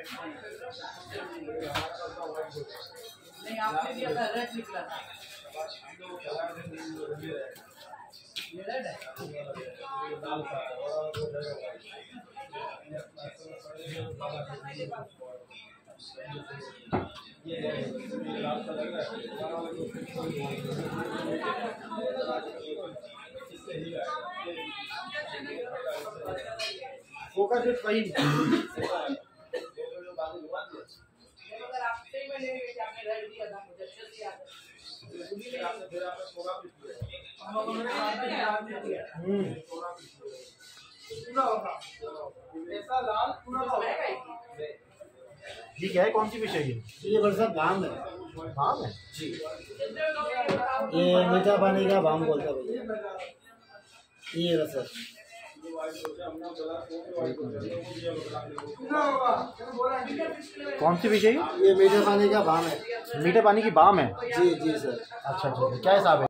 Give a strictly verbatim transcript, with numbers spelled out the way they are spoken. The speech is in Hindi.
नहीं आपने दिया था रेड निकला था। ये रेड है। फोकस इट वही अगर आप सही में लेंगे कि आपने रेड दिया था मुझे अच्छे से याद है। फिर आपने फिर आपने सोना भी दिया। हम लोगों ने बाद में याद नहीं किया। हम्म पूरा होगा ऐसा लाल पूरा होगा। ये क्या है, कौन सी फिश है ये? ये बरसात भांग है। भांग है जी। ये मीठा पानी का भांग बोलता है भैया। ये रसर कौन सी फिश है ये? ये मीठे पानी का भांग है। मीठे पानी की बाम है। जी जी सर। अच्छा अच्छा, क्या हिसाब है?